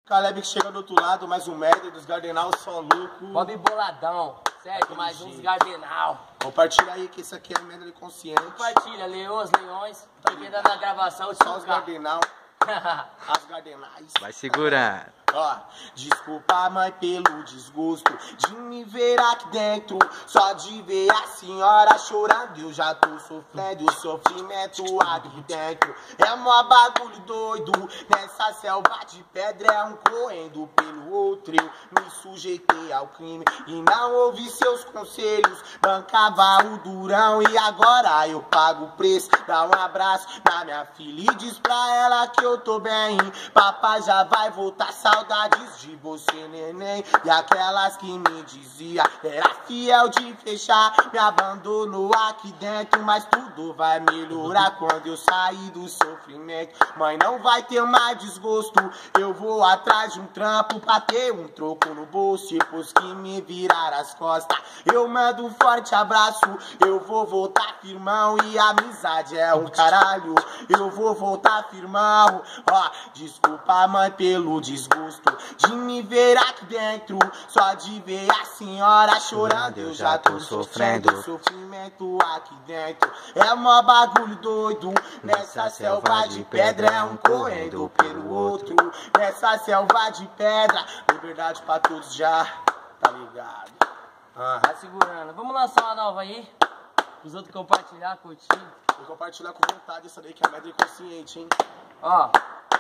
Caleb que chega do outro lado, mais um merda dos Gardenal, só louco. Bob Boladão, certo? Mais uns Gardenal. Compartilha aí que isso aqui é merda de consciente. Compartilha, leões, quem tá na gravação, só os Gardenal. As Gardenais. Vai segurando. Ó, desculpa, mãe, pelo desgosto de me ver aqui dentro. Só de ver a senhora chorando, eu já tô sofrendo o sofrimento aqui dentro. É mó bagulho doido, nessa selva de pedra é um correndo pelo outro. Eu me sujeitei ao crime e não ouvi seus conselhos. Bancava o durão e agora eu pago o preço. Dá um abraço na minha filha e diz pra ela que eu tô bem. Papai já vai voltar, saudades de você, neném. E aquelas que me dizia era fiel de fechar, me abandonou aqui dentro, mas tudo vai melhorar quando eu sair do sofrimento. Mãe, não vai ter mais desgosto, eu vou atrás de um trampo pra ter um troco no bolso. Depois que me virar as costas, eu mando um forte abraço. Eu vou voltar firmão e a amizade é um caralho. Eu vou voltar firmão. Ó, desculpa, mãe, pelo desgosto de me ver aqui dentro. Só de ver a senhora chorando, eu já tô sofrendo sofrimento aqui dentro. É mó bagulho doido, nessa selva de pedra é um correndo pelo outro. Nessa selva de pedra, liberdade pra todos já, tá ligado? Tá segurando. Vamos lançar uma nova aí, os outros compartilhar, curtir. Vou compartilhar com vontade essa daí que é a merda inconsciente, hein? Ó,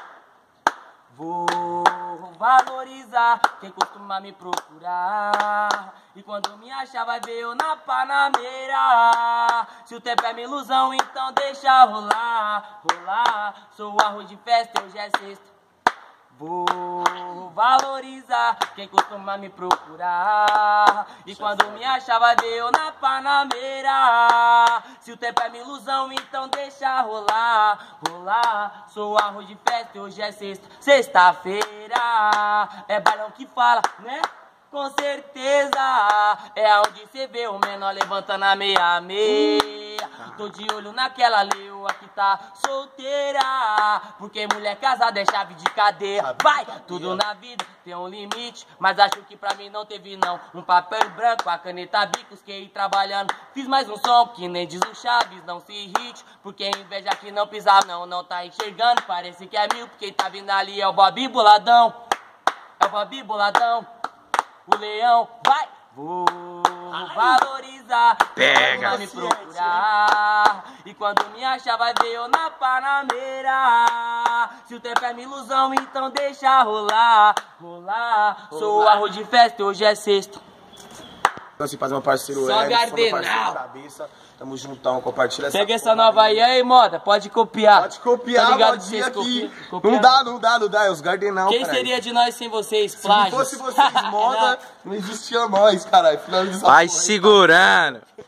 vou valorizar quem costuma me procurar. E quando me achar vai ver eu na Panameira. Se o tempo é minha ilusão, então deixa rolar, rolar. Sou arroz de festa, hoje é sexta. Vou valorizar quem costuma me procurar. E quando me achar vai ver eu na Panameira. Se o tempo é minha ilusão, então deixa rolar, rolar. Sou arroz de festa, hoje é sexta. Sexta-feira é bailão que fala, né? Com certeza é onde cê vê o menor levantando a meia-meia. Tô de olho naquela leoa que tá solteira, porque mulher casada é chave de cadeia. Vai, tudo na vida tem um limite, mas acho que pra mim não teve não. Um papel branco, a caneta bicos que ir trabalhando. Fiz mais um som que nem diz o Chaves, não se irrite, porque inveja que não pisar não tá enxergando. Parece que é mil, porque tá vindo ali é o Bob Boladão. É o Bob Boladão. O leão vai, vou valorizar, pega, me procurar. E quando me achar vai ver eu na Panameira. Se o tempo é minha ilusão, então deixa rolar, rolar. Sou arroz de festa, hoje é sexta. Assim, fazer uma parceiro Só Gardenal. Cabeça. Tamo juntão, compartilha essa. Pega essa nova aí, moda, pode copiar. Pode copiar, tá ligado? modinha aqui. Copiar. Não dá, é os Gardenal, Quem caralho. seria de nós sem vocês, Se plágios? não fosse vocês, moda, não existia nós, caralho. Finaliza essa Vai porra aí, segurando.